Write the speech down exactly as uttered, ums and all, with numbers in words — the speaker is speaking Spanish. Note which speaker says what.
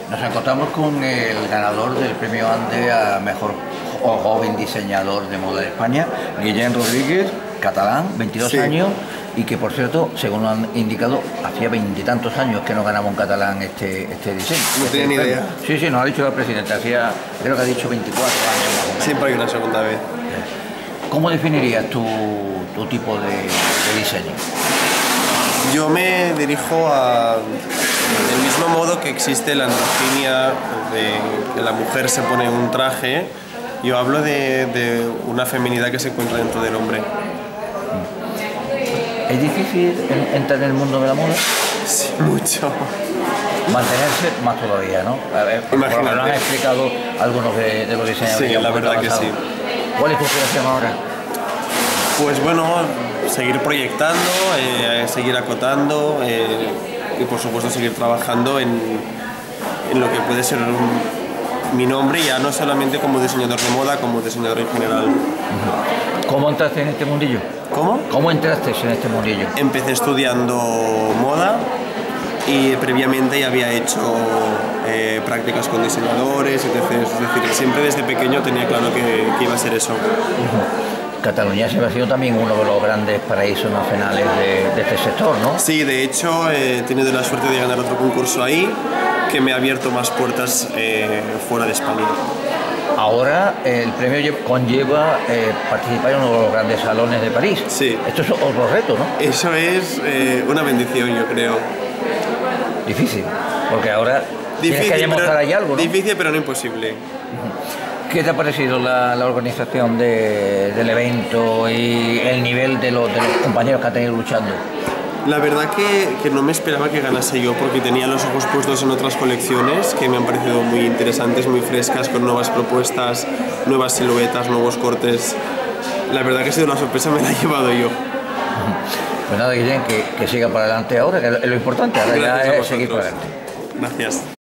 Speaker 1: Nos encontramos con el ganador del premio Ande a mejor o joven diseñador de moda de España, Guillem Rodríguez, catalán, veintidós
Speaker 2: Sí.
Speaker 1: años, y que por cierto, según han indicado, hacía veintitantos años que no ganaba un catalán este, este diseño.
Speaker 2: No
Speaker 1: este
Speaker 2: tenía ni
Speaker 1: premio.
Speaker 2: idea.
Speaker 1: Sí, sí, nos ha dicho el presidente, hacía, creo que ha dicho veinticuatro años más o menos.
Speaker 2: Siempre hay una segunda vez.
Speaker 1: ¿Cómo definirías tu, tu tipo de, de diseño?
Speaker 2: Yo me dirijo a del mismo modo que existe la androginia, de que la mujer se pone un traje. Yo hablo de, de una feminidad que se encuentra dentro del hombre.
Speaker 1: ¿Es difícil en- entrar en el mundo de la moda?
Speaker 2: Sí, mucho.
Speaker 1: Mantenerse más todavía, ¿no? A ver, por lo que
Speaker 2: Imagínate.
Speaker 1: nos han explicado algunos de, de los diseñadores.
Speaker 2: Sí,
Speaker 1: que han
Speaker 2: la verdad que
Speaker 1: avanzado.
Speaker 2: sí.
Speaker 1: ¿Cuál es tu aspiración ahora?
Speaker 2: Pues bueno, seguir proyectando, eh, seguir acotando eh, y por supuesto seguir trabajando en, en lo que puede ser un- mi nombre, ya no solamente como diseñador de moda, como diseñador en general.
Speaker 1: ¿Cómo entraste en este mundillo?
Speaker 2: ¿Cómo?
Speaker 1: ¿Cómo entraste en este mundillo?
Speaker 2: Empecé estudiando moda y previamente ya había hecho eh, prácticas con diseñadores, etcétera. Es decir, siempre desde pequeño tenía claro que, que iba a ser eso.
Speaker 1: Cataluña siempre ha sido también uno de los grandes paraísos nacionales de, de este sector, ¿no?
Speaker 2: Sí, de hecho eh, he tenido la suerte de ganar otro concurso ahí que me ha abierto más puertas eh, fuera de España.
Speaker 1: Ahora eh, el premio lle- conlleva eh, participar en uno de los grandes salones de París.
Speaker 2: Sí.
Speaker 1: Esto es otro reto, ¿no?
Speaker 2: Eso es eh, una bendición, yo creo.
Speaker 1: Difícil, porque ahora tienes que demostrar ahí algo, ¿no?
Speaker 2: difícil pero no imposible.
Speaker 1: ¿Qué te ha parecido la, la organización de- del evento y el nivel de los, de los compañeros que han tenido luchando?
Speaker 2: La verdad que, que no me esperaba que ganase yo porque tenía los ojos puestos en otras colecciones que me han parecido muy interesantes, muy frescas, con nuevas propuestas, nuevas siluetas, nuevos cortes. La verdad que ha sido una sorpresa, me la he llevado yo.
Speaker 1: Pues nada, Guillem, que, que siga para adelante ahora, que es lo importante, ahora ya
Speaker 2: Gracias a
Speaker 1: es seguir para
Speaker 2: vosotros.
Speaker 1: adelante.
Speaker 2: Gracias.